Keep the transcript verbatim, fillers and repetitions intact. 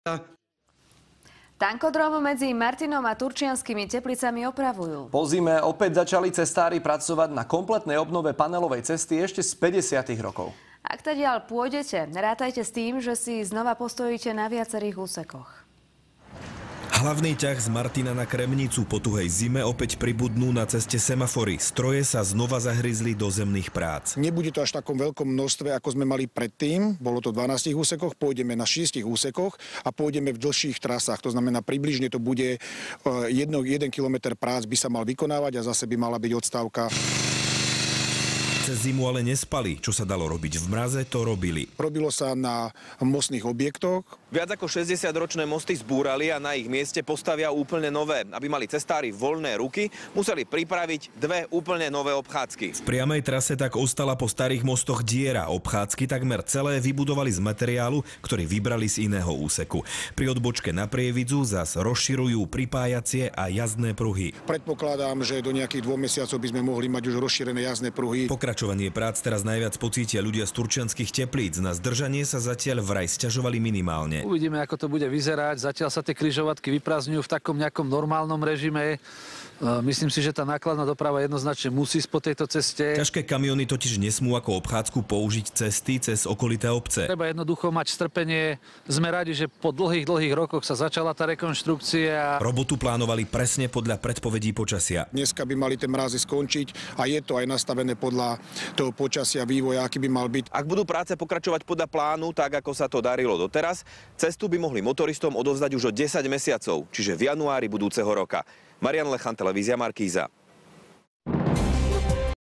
Tankodrom medzi Martinom a Turčianskými Teplicami opravujú. Po zime opäť začali cestári pracovať na kompletnej obnove panelovej cesty ešte z päťdesiatych rokov. Ak tadiaľ pôjdete, rátajte s tým, že si znova postojíte na viacerých úsekoch. Hlavný ťah z Martina na Kremnicu po tuhej zime opäť pribudnú na ceste semafory. Stroje sa znova zahryzli do zemných prác. Nebude to až v takom veľkom množstve, ako sme mali predtým. Bolo to v dvanástich úsekoch, pôjdeme na šiestich úsekoch a pôjdeme v dlhších trasách. To znamená, približne to bude jedno, jeden kilometr prác by sa mal vykonávať a zase by mala byť odstávka. Cez zimu ale nespali. Čo sa dalo robiť v mraze, to robili. Robilo sa na mostných objektoch. Viac ako šesťdesiatročné mosty zbúrali a na ich mieste postavia úplne nové. Aby mali cestári voľné ruky, museli pripraviť dve úplne nové obchádzky. V priamej trase tak ostala po starých mostoch diera. Obchádzky takmer celé vybudovali z materiálu, ktorý vybrali z iného úseku. Pri odbočke na Prievidzu zas rozširujú pripájacie a jazdné pruhy. Predpokladám, že do nejakých dvoch mesiacov by sme mohli mať už rozšírené jazdné pruhy. Pokračovanie prác teraz najviac pocítia ľudia z Turčianskych Teplíc. Na zdržanie sa zatiaľ vraj sťažovali minimálne. Uvidíme, ako to bude vyzerať. Zatiaľ sa tie križovatky vyprázdňujú v takom nejakom normálnom režime. Myslím si, že tá nákladná doprava jednoznačne musí ísť po tejto ceste. Ťažké kamiony totiž nesmú ako obchádzku použiť cesty cez okolité obce. Treba jednoducho mať strpenie. Sme radi, že po dlhých, dlhých rokoch sa začala tá rekonštrukcia. Robotu plánovali presne podľa predpovedí počasia. Dneska by mali tie mrazy skončiť a je to aj nastavené podľa toho počasia, vývoja, aký by mal byť. Ak budú práce pokračovať podľa plánu, tak ako sa to darilo doteraz, cestu by mohli motoristom odovzdať už o desať mesiacov, čiže v januári budúceho roka. Marian Lechan, televízia Markíza.